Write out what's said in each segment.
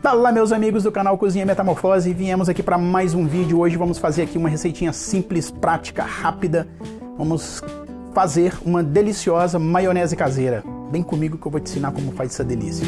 Fala, meus amigos do canal Cozinha Metamorfose, viemos aqui para mais um vídeo. Hoje vamos fazer aqui uma receitinha simples, prática, rápida. Vamos fazer uma deliciosa maionese caseira. Vem comigo que eu vou te ensinar como faz essa delícia.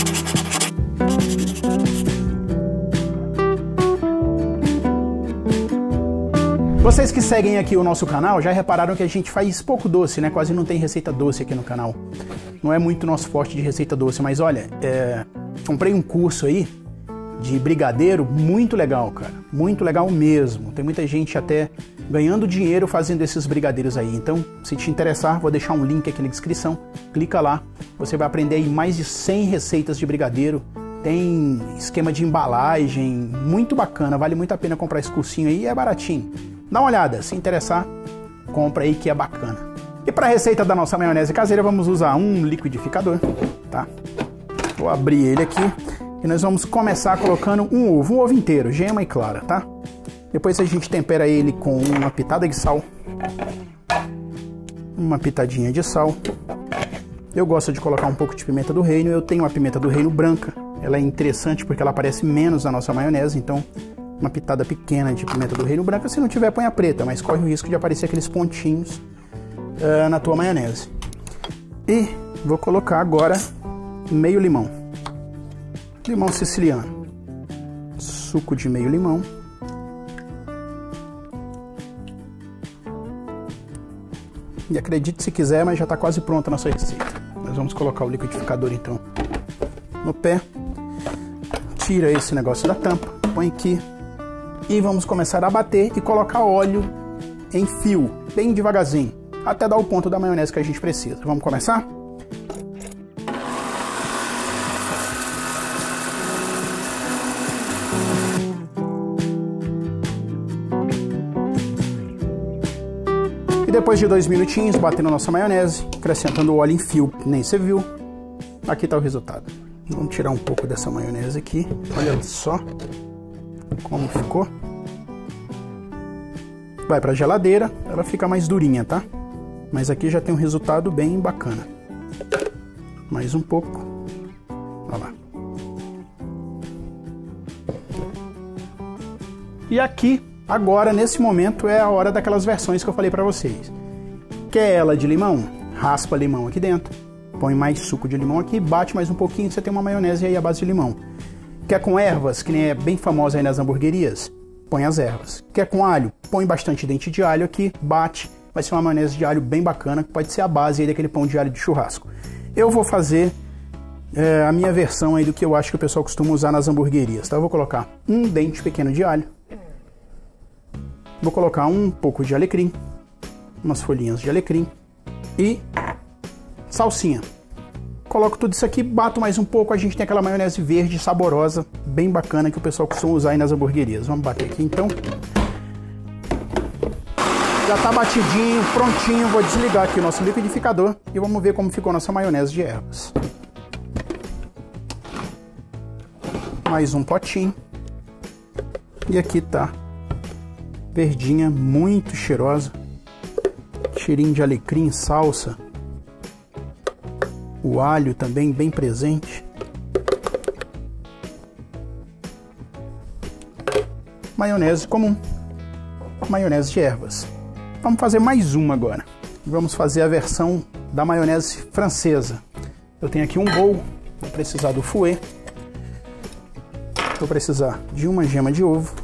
Vocês que seguem aqui o nosso canal já repararam que a gente faz pouco doce, né? Quase não tem receita doce aqui no canal. Não é muito nosso forte de receita doce, mas olha, comprei um curso aí de brigadeiro muito legal, cara. Muito legal mesmo. Tem muita gente até ganhando dinheiro fazendo esses brigadeiros aí. Então, se te interessar, vou deixar um link aqui na descrição. Clica lá. Você vai aprender aí mais de 100 receitas de brigadeiro. Tem esquema de embalagem, muito bacana. Vale muito a pena comprar esse cursinho aí e é baratinho. Dá uma olhada, se interessar, compra aí que é bacana. E para a receita da nossa maionese caseira, vamos usar um liquidificador, tá? Vou abrir ele aqui e nós vamos começar colocando um ovo inteiro, gema e clara, tá? Depois a gente tempera ele com uma pitada de sal, uma pitadinha de sal. Eu gosto de colocar um pouco de pimenta do reino, eu tenho uma pimenta do reino branca. Ela é interessante porque ela aparece menos na nossa maionese, então uma pitada pequena de pimenta do reino branca. Se não tiver, põe a preta, mas corre o risco de aparecer aqueles pontinhos na tua maionese. E vou colocar agora meio limão. Limão siciliano. Suco de meio limão. E acredite se quiser, mas já está quase pronta a nossa receita. Nós vamos colocar o liquidificador então no pé. Tira esse negócio da tampa, põe aqui. E vamos começar a bater e colocar óleo em fio, bem devagarzinho, até dar o ponto da maionese que a gente precisa. Vamos começar? E depois de 2 minutinhos, batendo a nossa maionese, acrescentando o óleo em fio, nem você viu. Aqui está o resultado. Vamos tirar um pouco dessa maionese aqui, olha só como ficou. Vai para a geladeira, ela fica mais durinha, tá? Mas aqui já tem um resultado bem bacana. Mais um pouco. Olha lá. E aqui, agora, nesse momento, é a hora daquelas versões que eu falei para vocês. Quer ela de limão? Raspa limão aqui dentro. Põe mais suco de limão aqui, bate mais um pouquinho, você tem uma maionese aí à base de limão. Quer com ervas, que nem é bem famosa aí nas hamburguerias? Põe as ervas. Quer com alho? Põe bastante dente de alho aqui, bate. Vai ser uma maionese de alho bem bacana, que pode ser a base aí daquele pão de alho de churrasco. Eu vou fazer a minha versão aí do que eu acho que o pessoal costuma usar nas hamburguerias, tá? Eu vou colocar um dente pequeno de alho. Vou colocar um pouco de alecrim, umas folhinhas de alecrim e salsinha. Coloco tudo isso aqui, bato mais um pouco, a gente tem aquela maionese verde saborosa, bem bacana, que o pessoal costuma usar aí nas hamburguerias. Vamos bater aqui então. Já tá batidinho, prontinho, vou desligar aqui o nosso liquidificador e vamos ver como ficou a nossa maionese de ervas. Mais um potinho. E aqui tá verdinha, muito cheirosa. Cheirinho de alecrim, salsa. O alho também bem presente. Maionese comum. Maionese de ervas. Vamos fazer mais uma agora. Vamos fazer a versão da maionese francesa. Eu tenho aqui um bowl. Vou precisar do fouet. Vou precisar de uma gema de ovo.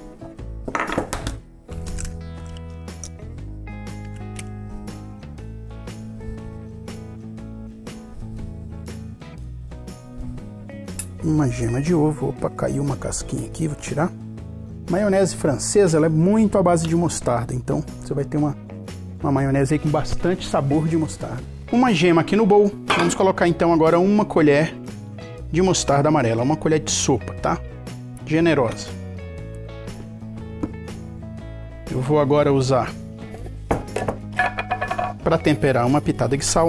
Uma gema de ovo. Opa, caiu uma casquinha aqui, vou tirar. Maionese francesa, ela é muito à base de mostarda, então você vai ter uma maionese aí com bastante sabor de mostarda. Uma gema aqui no bowl. Vamos colocar então agora uma colher de mostarda amarela, uma colher de sopa, tá? Generosa. Eu vou agora usar para temperar uma pitada de sal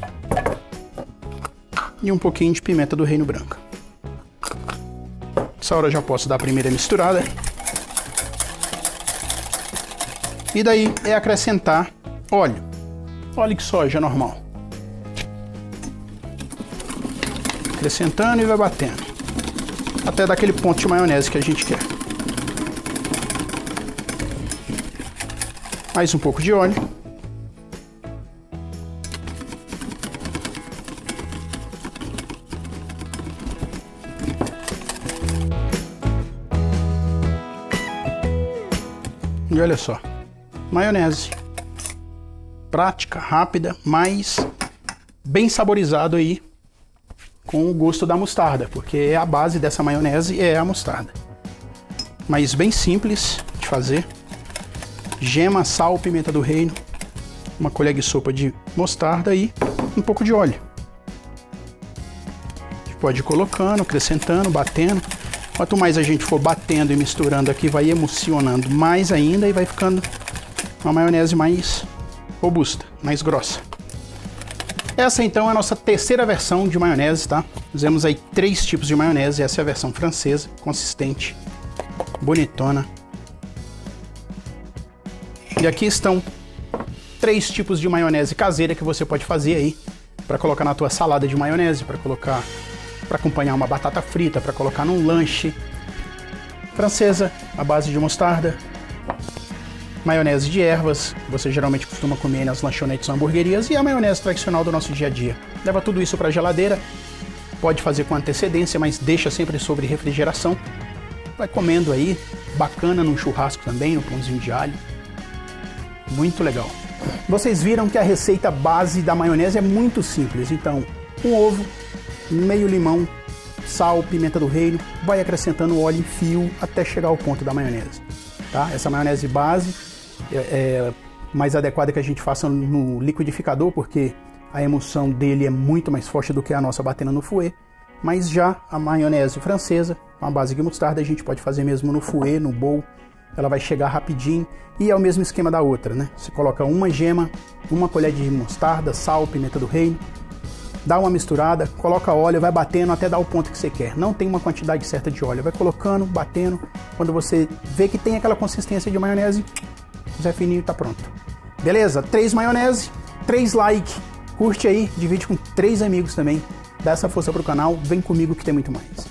e um pouquinho de pimenta do reino branco. Nessa hora eu já posso dar a primeira misturada. E daí é acrescentar óleo. Óleo de soja normal. acrescentando e vai batendo até dar aquele ponto de maionese que a gente quer. Mais um pouco de óleo. E olha só, maionese. Prática, rápida, mas bem saborizado aí com o gosto da mostarda, porque a base dessa maionese é a mostarda. Mas bem simples de fazer. Gema, sal, pimenta do reino, uma colher de sopa de mostarda e um pouco de óleo. A gente pode ir colocando, acrescentando, batendo. Quanto mais a gente for batendo e misturando aqui, vai emulsionando mais ainda e vai ficando uma maionese mais robusta, mais grossa. Essa então é a nossa terceira versão de maionese, tá? Fizemos aí 3 tipos de maionese, essa é a versão francesa, consistente, bonitona. E aqui estão 3 tipos de maionese caseira que você pode fazer aí para colocar na tua salada de maionese, para colocar para acompanhar uma batata frita, para colocar num lanche. Francesa, à base de mostarda. Maionese de ervas, você geralmente costuma comer nas lanchonetes ou hamburguerias, e a maionese tradicional do nosso dia a dia. Leva tudo isso para a geladeira, pode fazer com antecedência, mas deixa sempre sobre refrigeração. Vai comendo aí, bacana num churrasco também, no pãozinho de alho. Muito legal. Vocês viram que a receita base da maionese é muito simples, então um ovo, meio limão, sal, pimenta do reino, vai acrescentando óleo em fio até chegar ao ponto da maionese. Tá? Essa maionese base é mais adequada que a gente faça no liquidificador, porque a emulsão dele é muito mais forte do que a nossa batendo no fouet. Mas já a maionese francesa, com a base de mostarda, a gente pode fazer mesmo no fouet, no bowl. Ela vai chegar rapidinho e é o mesmo esquema da outra, né? Você coloca uma gema, uma colher de mostarda, sal, pimenta do reino, dá uma misturada, coloca óleo, vai batendo até dar o ponto que você quer. Não tem uma quantidade certa de óleo, vai colocando, batendo. Quando você vê que tem aquela consistência de maionese, Zé Fininho tá pronto. Beleza? 3 maionese, 3 like, curte aí, divide com 3 amigos também, dá essa força pro canal, vem comigo que tem muito mais.